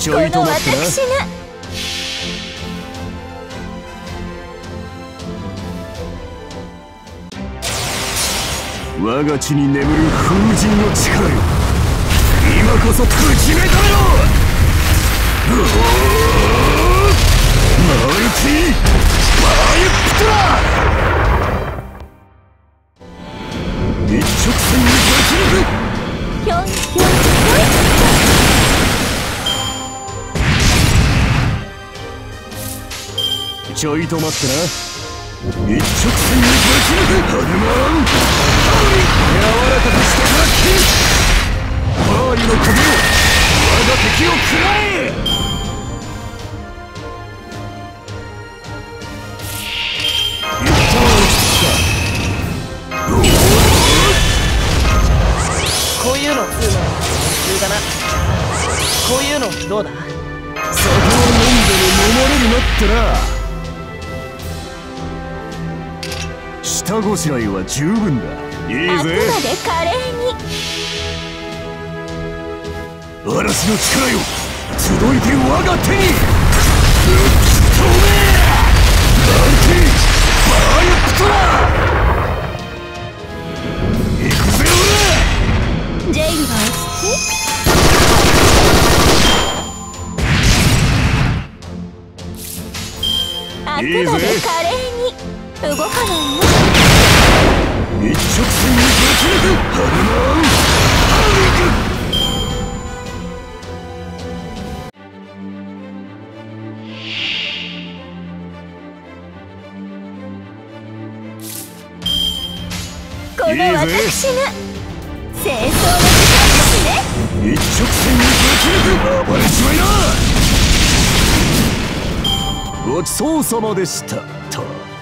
ちょいと待ってな。 私が我が地に眠る風神の力よ、今こそぶち目覚めろ。マルチバーユプトラ、一直線にぶち抜く。 ひょんひょんひょい。ちょいと待ってな。一直線にぶち抜くハデマン、柔らかくしてから切る。バーリの首を、我が敵を食らえ。一旦落ち着くか。 こういうの通の普通だな。こういうのどうだ。 酒を飲んでも飲まれるなってな。下ごしらえは十分だ。いいぜ。 あくまで華麗に。 嵐の力よ、集いて我が手に。ぶっ飛べマルチバーユプトラ、行くぜ俺。 ジェイルはあくまで華麗に動かないの。 一直線にぶち抜くハルマンハリグ。 この私が清掃の時間ですね。 一直線にぶち抜く、暴れちまいな。ごちそうさまでしたと。